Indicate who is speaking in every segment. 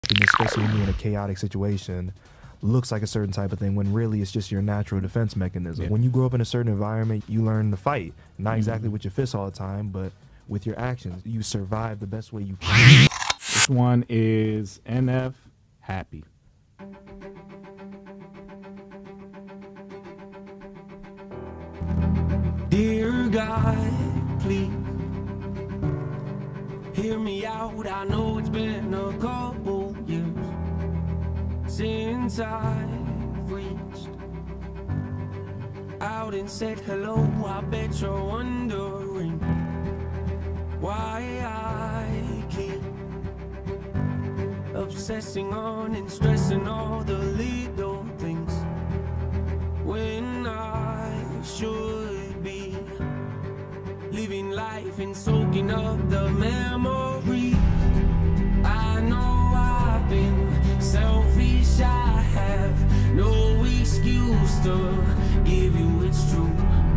Speaker 1: especially when you're in a chaotic situation, looks like a certain type of thing when really it's just your natural defense mechanism. When you grow up in a certain environment, you learn to fight. Not exactly with your fists all the time, but with your actions. You survive the best way you can.
Speaker 2: This one is NF Happy.
Speaker 3: Dear God, please hear me out. I know it's been a couple years since I've reached out and said hello. I bet you're wondering why I keep obsessing on and stressing all the little things when I should be living life and soaking up the memories. I know I've been selfish, I have no excuse to give you it's true.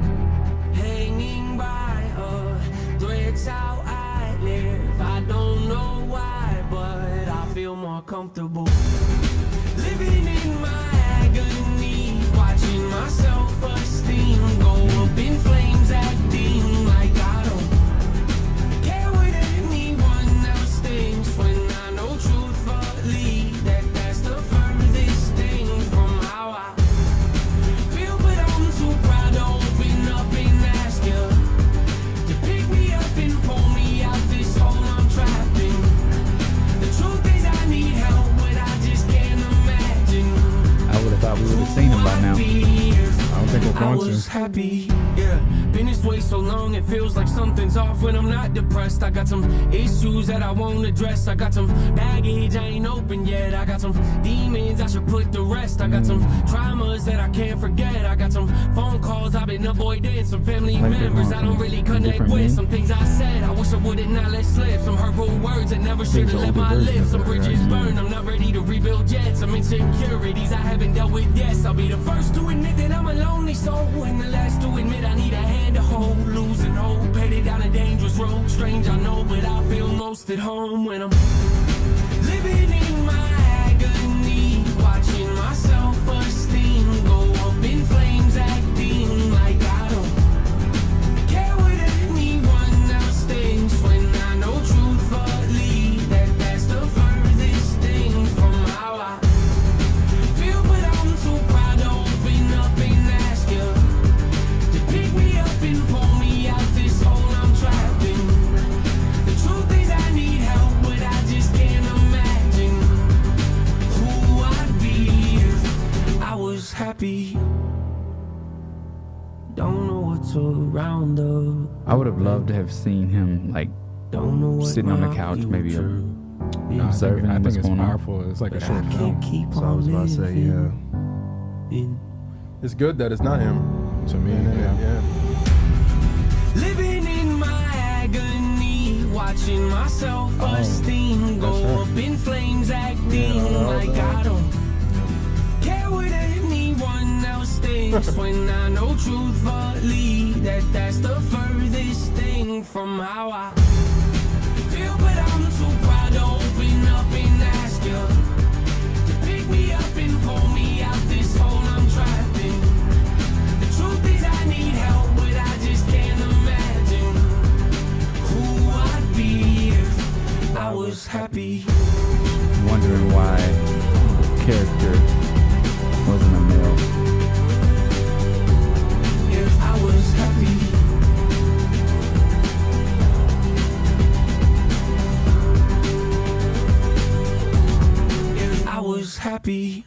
Speaker 3: Hanging by a thread's how I live. I don't know why, but I feel more comfortable living in my agony, watching my self-esteem go up in flames, acting like I don't care what anyone else thinks, when I know truthfully that that's the furthest thing from how I feel. But I'm too proud to open up and ask you to pick me up and pull me out this hole I'm trapped in. The truth is I need help, but I just can't imagine.
Speaker 2: I would have thought we would have seen him by now. I don't think we're going to.
Speaker 3: I was happy, yeah. Been this way so long, it feels like something's off when I'm not depressed. I got some issues that I won't address. I got some baggage I ain't open yet. I got some demons I should put to rest. I got some traumas that I can't forget. I got some phone calls I've been avoiding. Some family members I don't really connect with. Some things I said I wish I would've not let slip. Some hurtful words that never should've left my lips. Some bridges burned, I'm not ready to rebuild yet. Some insecurities I haven't dealt with yet. I'll be the first to admit that I'm a lonely soul, and the last to admit I need a hand to hold. Losing hope, headed down a dangerous road. Strange I know, but I feel most at home when I'm living in my agony, watching my self-esteem go up in flames, acting like I don't care what anyone else thinks, when I know truthfully that that's the furthest thing from how I feel. But I'm too proud to open up and ask you to pick me up and pull me out this hole I'm trapped in. The truth is I need help, but I just can't imagine who I'd be if I was happy. Don't know what's around the
Speaker 2: I would have loved to have seen him like sitting on the couch, maybe observing
Speaker 4: I think
Speaker 2: what's
Speaker 4: it's
Speaker 2: going on.
Speaker 4: powerful. It's like a short film.
Speaker 1: So I was about to say, yeah.
Speaker 5: It's good that it's not him.
Speaker 4: To me, yeah.
Speaker 3: Living in my agony, watching my self-esteem go up in flames, acting like I don't care what anyone else thinks, when I know truthfully that that's the furthest thing from how I feel. But I'm too proud to open up and ask you to pick me up and pull me out this hole I'm trapped in. The truth is I need help, but I just can't imagine who I'd be if I was happy.
Speaker 2: Wondering why the character wasn't a male.
Speaker 3: If I was happy. If I was happy.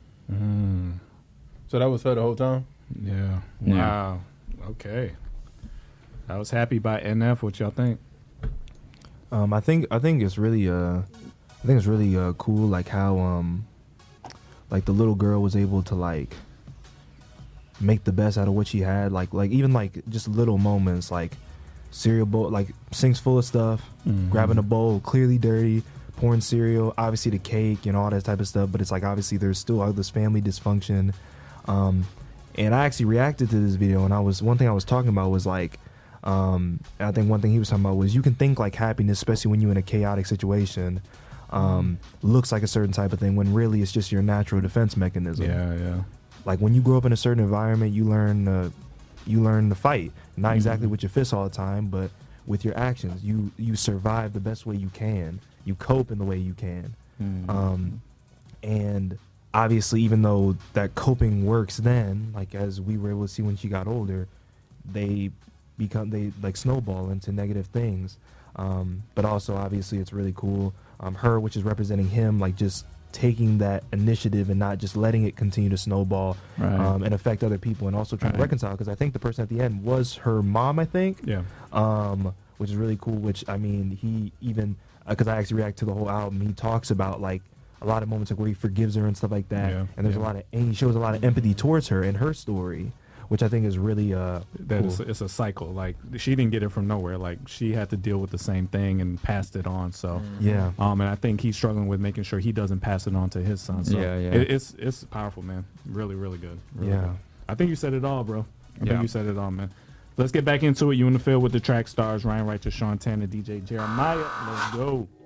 Speaker 5: So that was her the whole time?
Speaker 4: Yeah. Wow. Okay. I was happy by NF. What y'all think?
Speaker 1: I think it's really cool, like how like the little girl was able to like make the best out of what she had, like even like just little moments, like cereal bowl, like sinks full of stuff, grabbing a bowl clearly dirty, pouring cereal, obviously the cake and all that type of stuff, but it's like obviously there's still all this family dysfunction. And I actually reacted to this video, and one thing I was talking about was like, I think one thing he was talking about was you can think like happiness, especially when you're in a chaotic situation, looks like a certain type of thing when really it's just your natural defense mechanism.
Speaker 4: Yeah.
Speaker 1: Like when you grow up in a certain environment, you learn to fight, not exactly with your fists all the time, but with your actions. You survive the best way you can. You cope in the way you can. And obviously, even though that coping works then, like as we were able to see when she got older, they like snowball into negative things. But also, obviously, it's really cool. Her, which is representing him, like just taking that initiative and not just letting it continue to snowball and affect other people, and also trying to reconcile. Because I think the person at the end was her mom, I think. Yeah. Which is really cool. Which, I mean, he even, because I actually react to the whole album, he talks about like a lot of moments like where he forgives her and stuff like that. Yeah. And there's and he shows a lot of empathy towards her in her story, which I think is really cool.
Speaker 4: It's a cycle. Like she didn't get it from nowhere. Like she had to deal with the same thing and passed it on. So
Speaker 1: yeah.
Speaker 4: And I think he's struggling with making sure he doesn't pass it on to his son. So it's powerful, man. Really, really good. Really good. I think you said it all, bro. I think you said it all, man. Let's get back into it. You in the field with the Trackstarz, Ryan Righteous, Sean Tanner, DJ Jeremiah. Let's go.